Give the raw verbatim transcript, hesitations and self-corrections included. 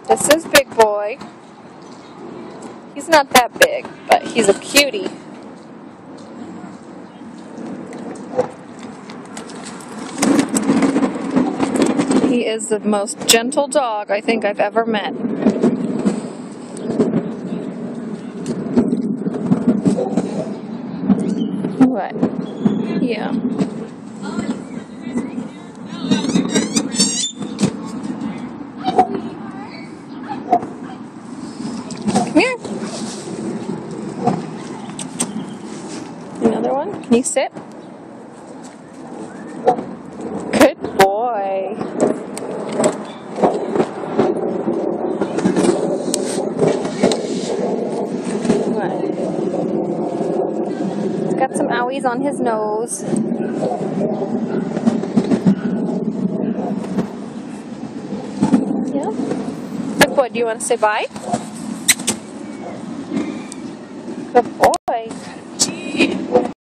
This is Big Boy. He's not that big, but he's a cutie. He is the most gentle dog I think I've ever met. What? Yeah. Come here. Another one. Can you sit? Good boy. What? He's got some owies on his nose. Yeah. Good boy. Do you want to say bye? Good boy.